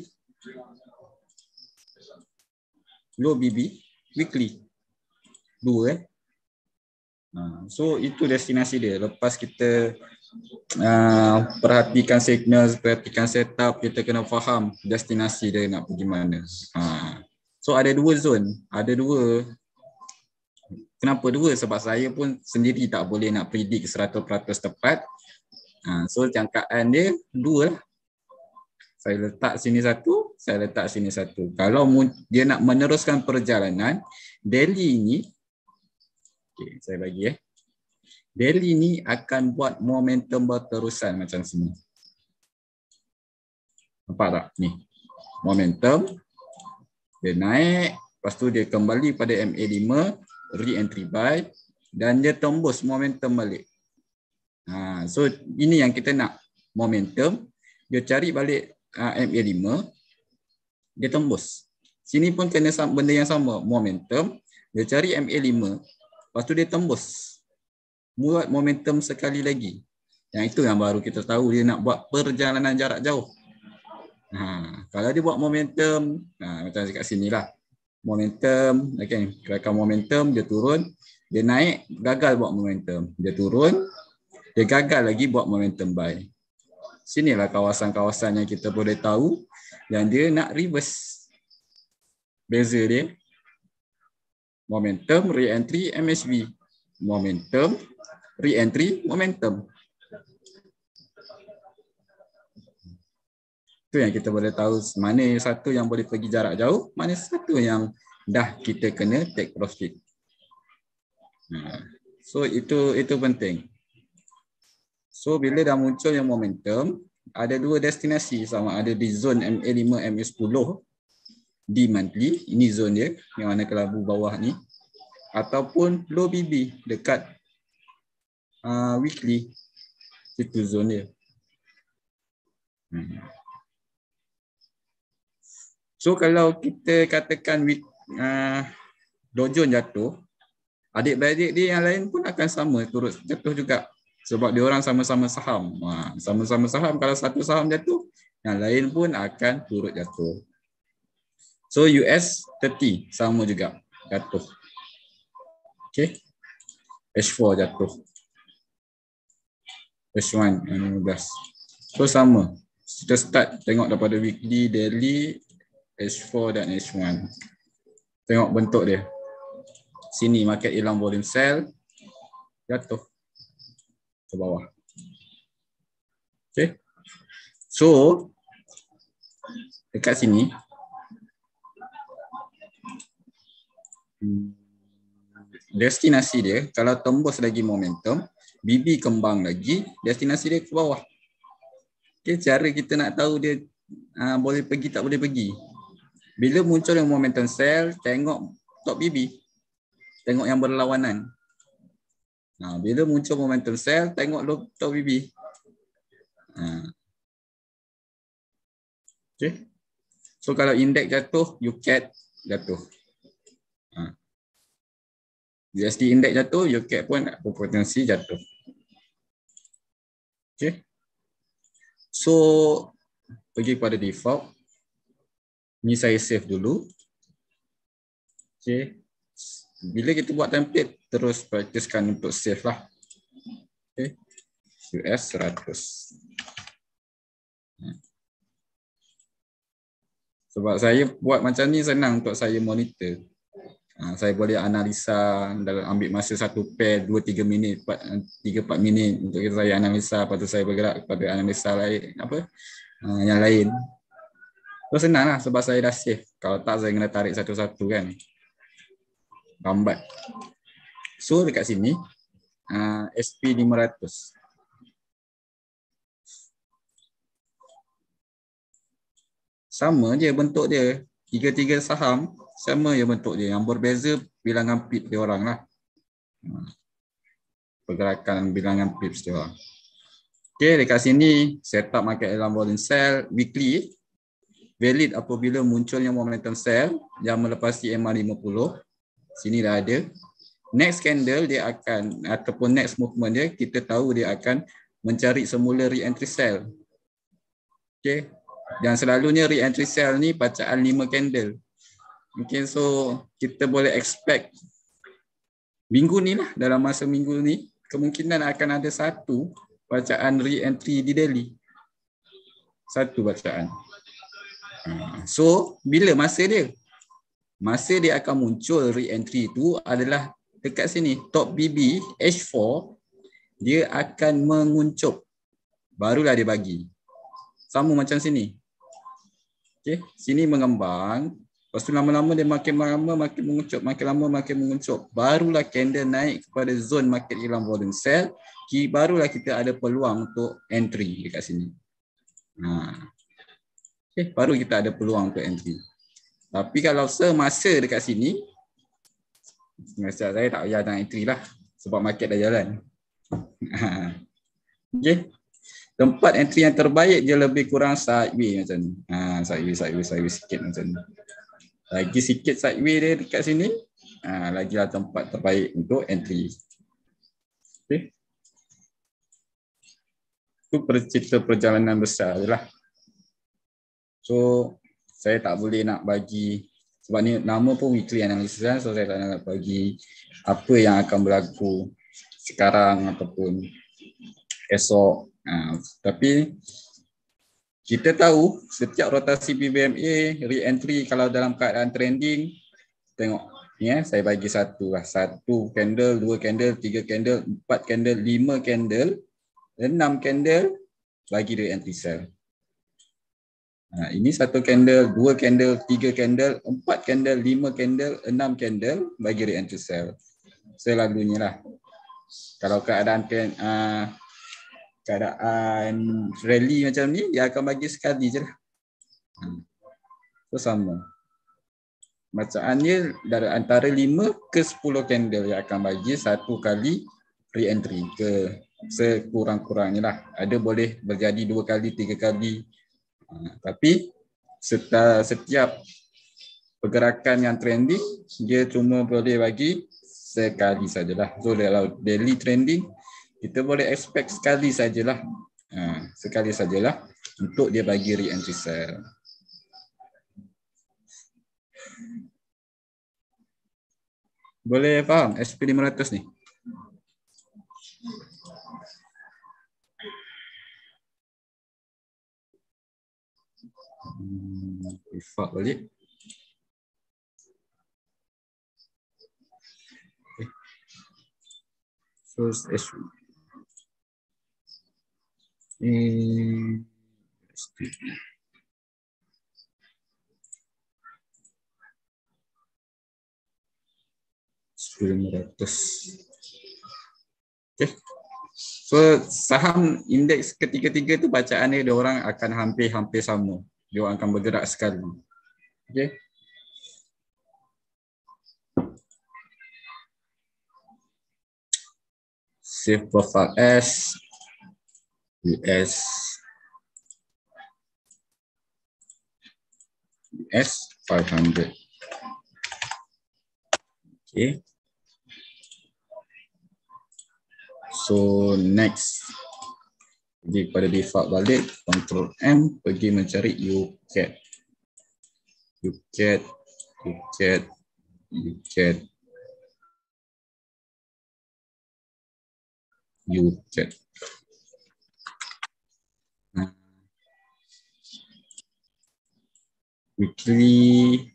low B B weekly. Dua eh. So itu destinasi dia. Lepas kita uh, perhatikan signal, perhatikan setup, kita kena faham destinasi dia nak pergi mana. Uh. So ada dua zone, ada dua. Kenapa dua? Sebab saya pun sendiri tak boleh nak predict seratus peratus tepat. Uh, so jangkaan dia dua lah. Saya letak sini satu, saya letak sini satu. Kalau dia nak meneruskan perjalanan, daily ini, okay, saya bagi eh. Daily ini akan buat momentum berterusan macam sini. Nampak tak? Ni. Momentum. Dia naik, lepas tu dia kembali pada M A lima, re-entry buy, dan dia tembus momentum balik. Ha, so ini yang kita nak. Momentum, dia cari balik M A lima, dia tembus. Sini pun kena benda yang sama, momentum, dia cari M A lima, lepas tu dia tembus. Buat momentum sekali lagi. Yang itu yang baru kita tahu dia nak buat perjalanan jarak jauh. Ha, kalau dia buat momentum, ha, macam dekat sini lah. Momentum, okay, gerakan momentum, dia turun, dia naik, gagal buat momentum. Dia turun, dia gagal lagi buat momentum buy. Sinilah kawasan-kawasan yang kita boleh tahu yang dia nak reverse. Beza dia. Momentum, re-entry, M A C D. Momentum, re-entry, momentum. Itu yang kita boleh tahu mana satu yang boleh pergi jarak jauh, mana satu yang dah kita kena take profit. So itu itu penting. So bila dah muncul yang momentum, ada dua destinasi, sama ada di zone M A lima, M A sepuluh di monthly, ini zone dia yang mana kelabu bawah ni, ataupun low B B dekat uh, weekly, itu zone dia. Hmm. So kalau kita katakan week, uh, Dow Jones jatuh, adik-beradik dia yang lain pun akan sama turut jatuh juga. Sebab dia orang sama-sama saham. Sama-sama saham, kalau satu saham jatuh, yang lain pun akan turut jatuh. So U S tiga puluh sama juga jatuh. Okay. H empat jatuh. H satu lima belas. So sama. Kita start tengok daripada weekly, daily, H empat dan H satu. Tengok bentuk dia. Sini market hilang volume sell, jatuh ke bawah. Okay. So dekat sini destinasi dia kalau tembus lagi momentum, B B kembang lagi, destinasi dia ke bawah. Okay, cara kita nak tahu dia uh, boleh pergi tak boleh pergi. Bila muncul yang momentum sell, tengok top B B. Tengok yang berlawanan. Nah, bila muncul momentum sell, tengok top B B. Ha. Okay. So kalau indeks jatuh, U C A T jatuh. Ha. U S D indeks jatuh, U C A T pun berpotensi jatuh. Okay. So pergi pada default. Ni saya save dulu. Okay. Bila kita buat template, terus praktiskan untuk save lah. Okay. U S seratus. Sebab saya buat macam ni senang untuk saya monitor. Saya boleh analisa dalam ambil masa satu pair dua tiga minit, tiga empat minit untuk saya analisa, lepas tu saya bergerak kepada analisa lain apa yang lain. So senang lah sebab saya dah save. Kalau tak saya kena tarik satu-satu kan. Lambat. So dekat sini uh, S P lima ratus. Sama je bentuk dia. Tiga-tiga saham sama je bentuk dia. Yang berbeza bilangan pip dia orang lah. Pergerakan bilangan pips dia orang. Okay, dekat sini setup market dalam volume sell weekly. Valid apabila munculnya momentum sell yang melepasi M A lima puluh. Sini dah ada. Next candle dia akan ataupun next movement dia kita tahu dia akan mencari semula re-entry sell. Okay. Dan selalunya re-entry sell ni bacaan lima candle. Okay, so kita boleh expect minggu ni lah, dalam masa minggu ni kemungkinan akan ada satu bacaan re-entry di daily. Satu bacaan. So, bila masa dia? Masa dia akan muncul re-entry itu adalah dekat sini. Top B B H four, dia akan menguncup. Barulah dia bagi. Sama macam sini. Okay. Sini mengembang. Lepas tu lama-lama dia makin lama makin menguncup. Makin lama makin menguncup. Barulah candle naik kepada zone market hilang volume sell. Barulah kita ada peluang untuk entry dekat sini. Ha. Okay, baru kita ada peluang untuk entry. Tapi kalau semasa dekat sini, masa saya tak payah nak entry lah. Sebab market dah jalan. Okay. Tempat entry yang terbaik dia lebih kurang sideways macam ni. Ha, sideways, sideways, sideways sikit macam ni. Lagi sikit sideways dia dekat sini, ha, lagilah tempat terbaik untuk entry. Okay. Itu cerita perjalanan besar je lah. So, saya tak boleh nak bagi, sebab ni nama pun weekly analysis kan, so saya tak nak bagi apa yang akan berlaku sekarang ataupun esok. Ha, tapi kita tahu setiap rotasi P B M A, re-entry kalau dalam keadaan trending, tengok ni eh, saya bagi satu lah. Satu candle, dua candle, tiga candle, empat candle, lima candle, enam candle, bagi re-entry sell. Ha, ini satu candle, dua candle, tiga candle, empat candle, lima candle, enam candle, bagi re-entry sell. Selalunya lah. Kalau keadaan uh, keadaan rally macam ni, dia akan bagi sekali je lah. Hmm. So sama. Bacaannya dari antara lima ke sepuluh candle yang akan bagi satu kali re-entry ke sekurang-kurangnya lah. Ada boleh berjadi dua kali, tiga kali. Ha, tapi setiap, setiap pergerakan yang trending, dia cuma boleh bagi sekali sajalah. So kalau daily trending, kita boleh expect sekali sajalah. Ha, sekali sajalah untuk dia bagi re-entry sell. Boleh faham S P lima ratus ni? Hmm, refak balik. Okay. First S P. Eh, lima ratus. Okay. So saham indeks ketiga-tiga tu bacaan dia orang akan hampir-hampir sama. Dia akan bergerak sekali. Okay. Save profile S U S U S five hundred. Okay. So next, pergi pada default balik, Control M, pergi mencari U C A T. U C A T, U C A T, U C A T, U C A T. Weekly,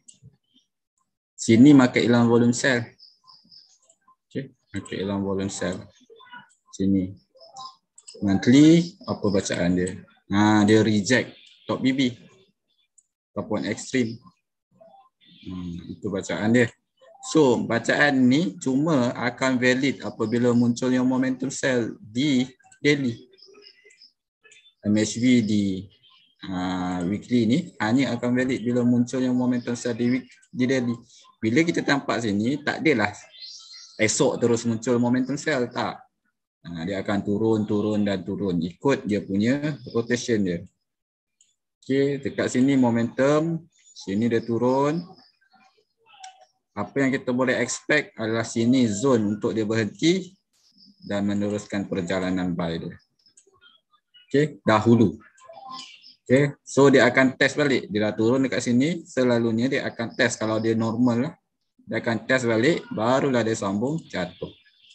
sini market hilang volume sell. Okay, market hilang volume sell. Sini. Monthly, apa bacaan dia? Ha, dia reject top B B. ataupun ekstrim. Hmm, itu bacaan dia. So, bacaan ni cuma akan valid apabila munculnya momentum sell di daily. M A C D di uh, weekly ni hanya akan valid bila munculnya momentum sell di week, di daily. Bila kita tampak sini, tak adalah esok terus muncul momentum sell, tak. Uh, dia akan turun, turun dan turun ikut dia punya rotation dia. Okey, dekat sini momentum, sini dia turun. Apa yang kita boleh expect adalah sini zone untuk dia berhenti dan meneruskan perjalanan buy dia. Okey, dahulu. Okey, so dia akan test balik. Dia dah turun dekat sini, selalunya dia akan test kalau dia normal lah. Dia akan test balik, barulah dia sambung jatuh.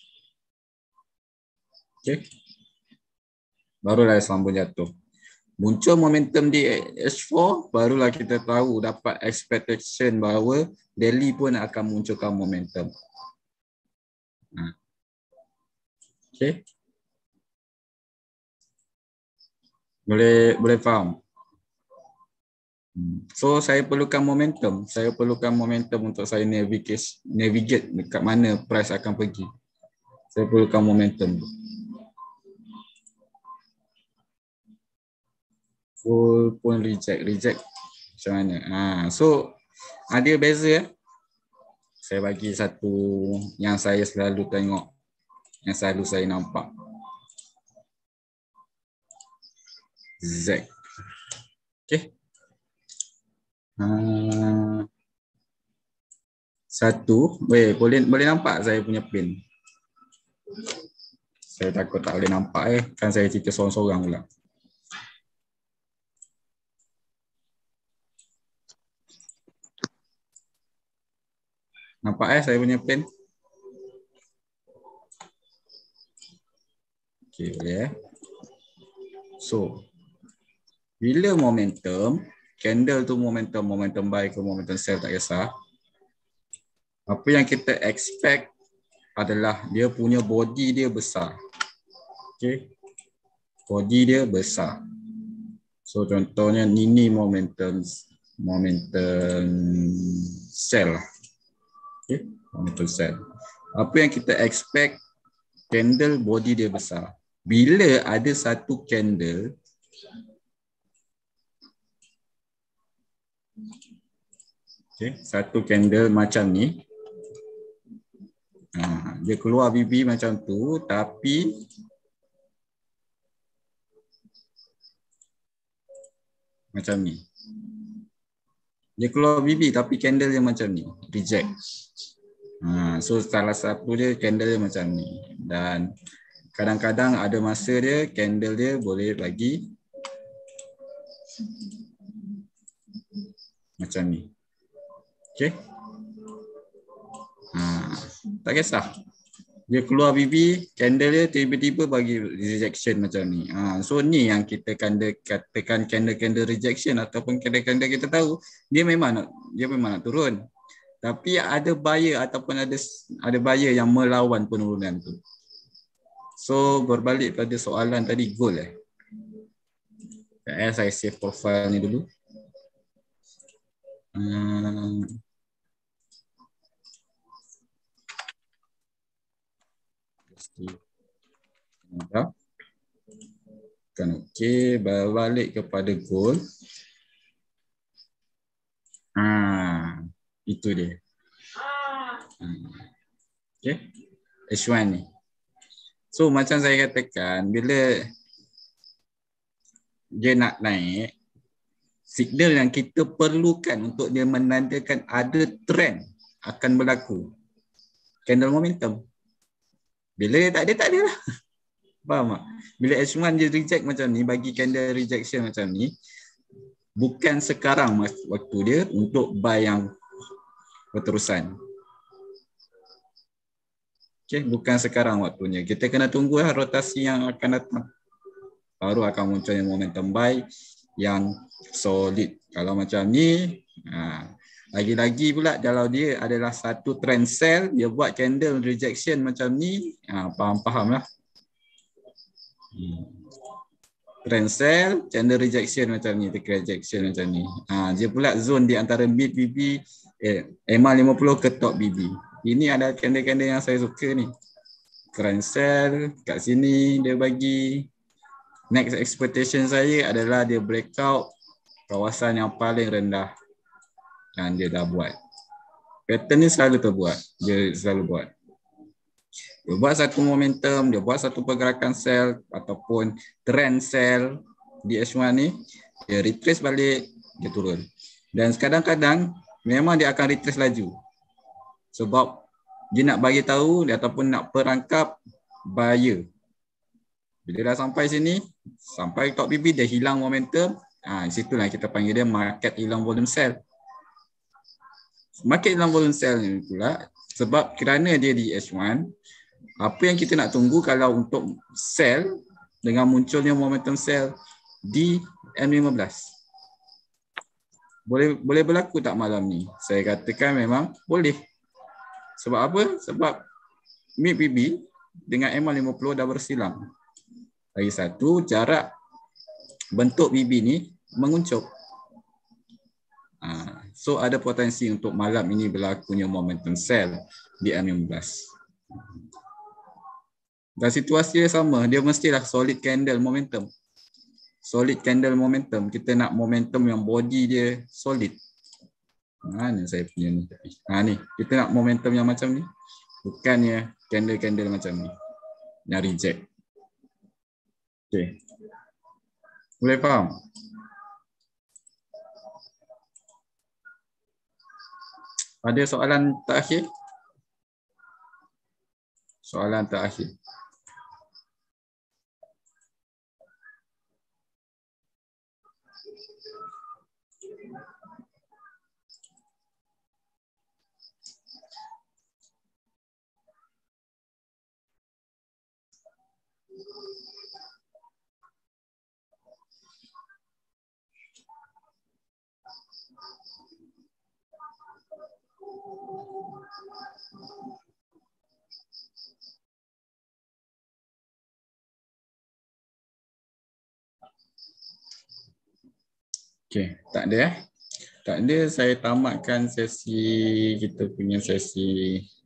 Okey. Barulah dia sambung jatuh. Muncul momentum di H four, barulah kita tahu dapat expectation bahawa daily pun akan munculkan momentum. Ha. Okey. Boleh boleh faham? So saya perlukan momentum. Saya perlukan momentum untuk saya navigate navigate dekat mana price akan pergi. Saya perlukan momentum. Full pun reject, reject macam mana? Ha, so ada beza ya. Saya bagi satu yang saya selalu tengok, yang selalu saya nampak. Z. Okey. Ha, satu, boleh boleh boleh nampak saya punya pin. Saya takut tak boleh nampak eh, kan saya cerita seorang-seorang pula. Nampak eh saya punya pen? Okey, boleh eh. So, bila momentum, candle tu momentum, momentum buy ke momentum sell tak kisah. Apa yang kita expect adalah dia punya body dia besar. Okey. Body dia besar. So, contohnya ini momentum momentum sell. Okay, momentum sell. Apa yang kita expect, candle body dia besar. Bila ada satu candle okay, satu candle macam ni, ha, dia keluar B B macam tu, tapi macam ni. Dia keluar B B tapi candle dia macam ni, reject. Ha, so salah satu dia candle dia macam ni, dan kadang-kadang ada masa dia candle dia boleh bagi macam ni. Okey. Ha, tak kisah. Dia keluar B B, candle dia tiba-tiba bagi rejection macam ni. Ha, so ni yang kita katakan candle-candle rejection ataupun candle-candle kita tahu dia memang nak dia memang nak turun. Tapi ada buyer ataupun ada ada buyer yang melawan penurunan tu. So berbalik pada soalan tadi gold eh. Eh saya save profile ni dulu. Hmm. Kan okey, berbalik kepada gold. Ah, itu dia. Okey. H one ni. So macam saya katakan, bila dia nak naik, signal yang kita perlukan untuk dia menandakan ada trend akan berlaku, candle momentum. Bila dia tak ada, tak ada lah. Faham tak? Bila H one dia reject macam ni, bagi candle rejection macam ni, bukan sekarang waktu dia untuk buy yang berterusan. Okay, bukan sekarang waktunya. Kita kena tunggu lah rotasi yang akan datang. Baru akan munculnya momentum buy yang solid. Kalau macam ni, ha, lagi-lagi pula kalau dia adalah satu trend sell, dia buat candle rejection macam ni, ha, faham-faham lah. Hmm. trend cell, channel rejection macam ni, trend rejection macam ni. Ha, dia pula zone di antara mid B B, eh, M A lima puluh ke top B B. Ini ada candle-candle yang saya suka ni. Trend cell, kat sini dia bagi. Next expectation saya adalah dia breakout kawasan yang paling rendah yang dia dah buat. Pattern ni selalu terbuat, dia selalu buat. Dia buat satu momentum, dia buat satu pergerakan sell ataupun trend sell di H satu ni, dia retrace balik, dia turun. Dan kadang-kadang memang dia akan retrace laju. Sebab dia nak bagi tahu dia ataupun nak perangkap buyer. Bila dah sampai sini, sampai top B B dia hilang momentum, ah ha, situlah kita panggil dia market hilang volume sell. Market hilang volume sell ni pula sebab kerana dia di H satu, apa yang kita nak tunggu kalau untuk sell dengan munculnya momentum sell di M lima belas? Boleh boleh berlaku tak malam ni? Saya katakan memang boleh. Sebab apa? Sebab mid B B dengan M A lima puluh dah bersilang. Lagi satu, jarak bentuk B B ni menguncup. Ha, so ada potensi untuk malam ini berlakunya momentum sell di M lima belas. Dan situasi dia sama, dia mestilah solid candle momentum. Solid candle momentum, kita nak momentum yang body dia solid. Mana saya punya ni? Ha ni, kita nak momentum yang macam ni. Bukannya candle-candle macam ni. Yang reject. Okey. Boleh faham? Ada soalan terakhir? Soalan terakhir. Okey, tak ada eh? Tak ada, saya tamatkan sesi, kita punya sesi